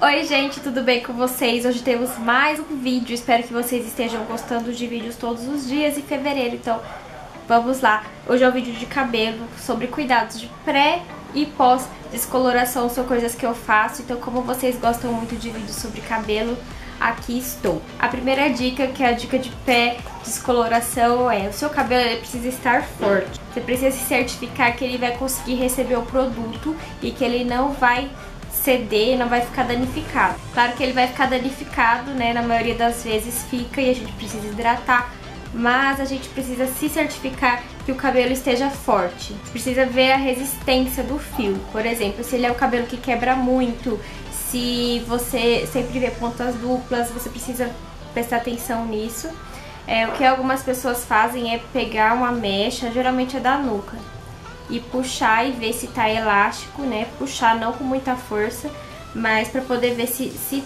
Oi gente, tudo bem com vocês? Hoje temos mais um vídeo, espero que vocês estejam gostando de vídeos todos os dias em fevereiro, então vamos lá. Hoje é um vídeo de cabelo, sobre cuidados de pré e pós descoloração, são coisas que eu faço, então como vocês gostam muito de vídeos sobre cabelo, aqui estou. A primeira dica, que é a dica de pré descoloração, é: o seu cabelo ele precisa estar forte. Você precisa se certificar que ele vai conseguir receber o produto e que ele não vai ceder, não vai ficar danificado. Claro que ele vai ficar danificado, né, na maioria das vezes fica e a gente precisa hidratar, mas a gente precisa se certificar que o cabelo esteja forte. Você precisa ver a resistência do fio, por exemplo, se ele é o cabelo que quebra muito, se você sempre vê pontas duplas, você precisa prestar atenção nisso. O que algumas pessoas fazem é pegar uma mecha, geralmente é da nuca, e puxar e ver se tá elástico, né? Puxar não com muita força, mas pra poder ver se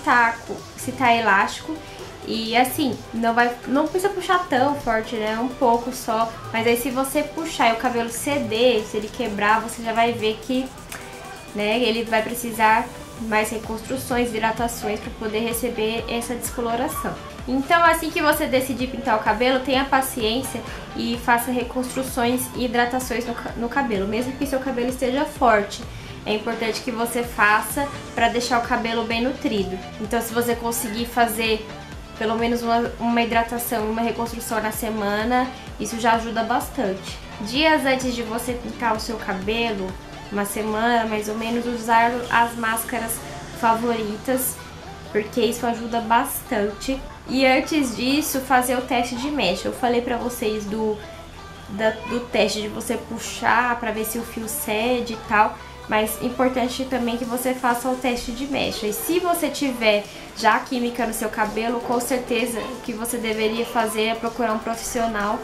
tá elástico. E assim, não precisa puxar tão forte, né? Um pouco só. Mas aí se você puxar e o cabelo ceder, se ele quebrar, você já vai ver que, né, ele vai precisar mais reconstruções, hidratações para poder receber essa descoloração. Então, assim que você decidir pintar o cabelo, tenha paciência e faça reconstruções e hidratações no cabelo, mesmo que seu cabelo esteja forte. É importante que você faça para deixar o cabelo bem nutrido. Então, se você conseguir fazer pelo menos uma hidratação e uma reconstrução na semana, isso já ajuda bastante. Dias antes de você pintar o seu cabelo, uma semana mais ou menos, usar as máscaras favoritas, porque isso ajuda bastante. E antes disso, fazer o teste de mecha. Eu falei pra vocês do teste de você puxar pra ver se o fio cede e tal, mas importante também que você faça o teste de mecha. E se você tiver já química no seu cabelo, com certeza o que você deveria fazer é procurar um profissional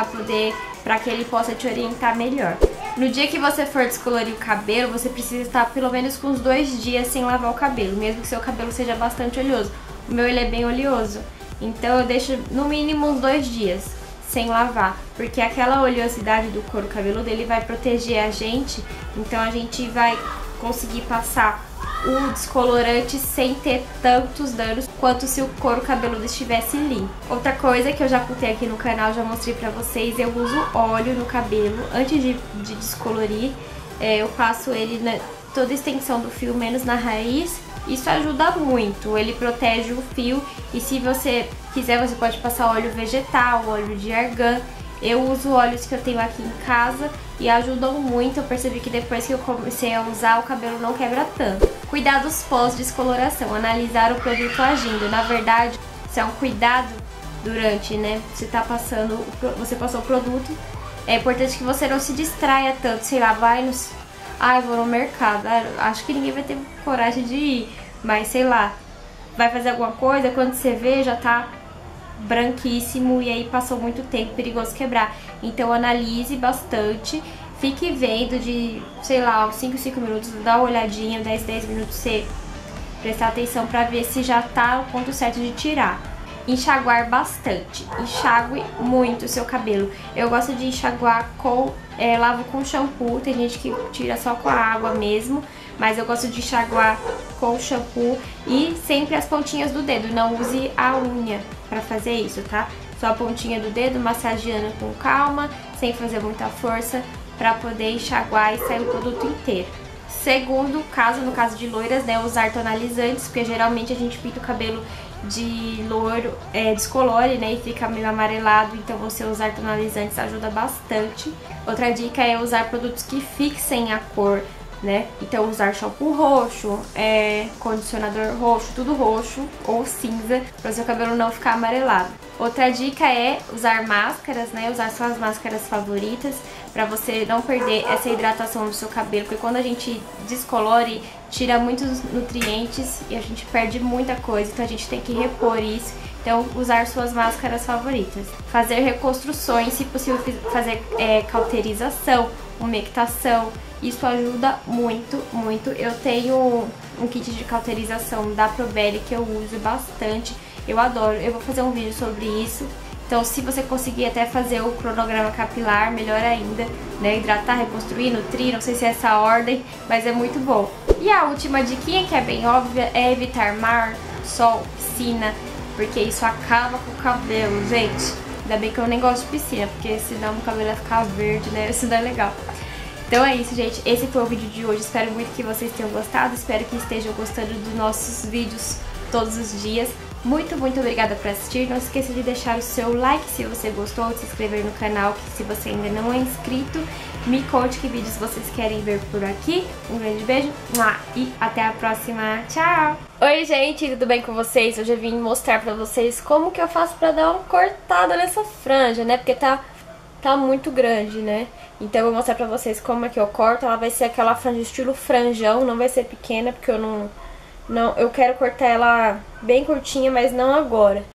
para que ele possa te orientar melhor. No dia que você for descolorir o cabelo, você precisa estar pelo menos com uns 2 dias sem lavar o cabelo, mesmo que seu cabelo seja bastante oleoso. O meu ele é bem oleoso, então eu deixo no mínimo uns 2 dias sem lavar, porque aquela oleosidade do couro cabeludo ele vai proteger a gente, então a gente vai conseguir passar o descolorante sem ter tantos danos quanto se o couro cabeludo estivesse limpo. Outra coisa que eu já contei aqui no canal, já mostrei pra vocês, eu uso óleo no cabelo antes de descolorir. Eu passo ele toda a extensão do fio, menos na raiz. Isso ajuda muito, ele protege o fio, e se você quiser você pode passar óleo vegetal, óleo de argan. Eu uso óleos que eu tenho aqui em casa e ajudam muito. Eu percebi que depois que eu comecei a usar, o cabelo não quebra tanto. Cuidados pós-descoloração, analisar o produto agindo. Na verdade, isso é um cuidado durante, né? Você passou o produto. É importante que você não se distraia tanto, sei lá, vou no mercado. Acho que ninguém vai ter coragem de ir, mas sei lá, vai fazer alguma coisa, quando você vê já tá branquíssimo e aí passou muito tempo, perigoso quebrar. Então analise bastante, fique vendo de, sei lá, 5 minutos, dá uma olhadinha, 10 minutos, você prestar atenção pra ver se já tá o ponto certo de tirar. Enxaguar bastante, enxague muito o seu cabelo. Eu gosto de enxaguar lavo com shampoo, tem gente que tira só com a água mesmo, mas eu gosto de enxaguar com shampoo e sempre as pontinhas do dedo, não use a unha pra fazer isso, tá? Só a pontinha do dedo, massageando com calma, sem fazer muita força, pra poder enxaguar e sair o produto inteiro. Segundo caso, no caso de loiras, né, usar tonalizantes, porque geralmente a gente pinta o cabelo de loiro, descolore, né, e fica meio amarelado, então você usar tonalizantes ajuda bastante. Outra dica é usar produtos que fixem a cor, né, então usar shampoo roxo, condicionador roxo, tudo roxo ou cinza, para o seu cabelo não ficar amarelado. Outra dica é usar máscaras, né, usar suas máscaras favoritas, para você não perder essa hidratação do seu cabelo, porque quando a gente descolore, tira muitos nutrientes e a gente perde muita coisa, então a gente tem que repor isso. Então, usar suas máscaras favoritas. Fazer reconstruções, se possível fazer cauterização, umectação, isso ajuda muito, muito. Eu tenho um kit de cauterização da Probelli que eu uso bastante, eu adoro. Eu vou fazer um vídeo sobre isso Então se você conseguir até fazer o cronograma capilar, melhor ainda, né? Hidratar, reconstruir, nutrir, não sei se é essa ordem, mas é muito bom. E a última diquinha, que é bem óbvia, é evitar mar, sol, piscina, porque isso acaba com o cabelo, gente. Ainda bem que eu nem gosto de piscina, porque senão meu cabelo vai ficar verde, né? Isso não é legal. Então é isso, gente. Esse foi o vídeo de hoje. Espero muito que vocês tenham gostado. Espero que estejam gostando dos nossos vídeos todos os dias. Muito, muito obrigada por assistir. Não esqueça de deixar o seu like se você gostou, de se inscrever no canal, que se você ainda não é inscrito, me conte que vídeos vocês querem ver por aqui. Um grande beijo e até a próxima. Tchau! Oi, gente, tudo bem com vocês? Hoje eu vim mostrar pra vocês como que eu faço pra dar uma cortada nessa franja, né? Porque tá muito grande, né? Então eu vou mostrar pra vocês como é que eu corto. Ela vai ser aquela franja estilo franjão, não vai ser pequena, porque eu quero cortar ela bem curtinha, mas não agora.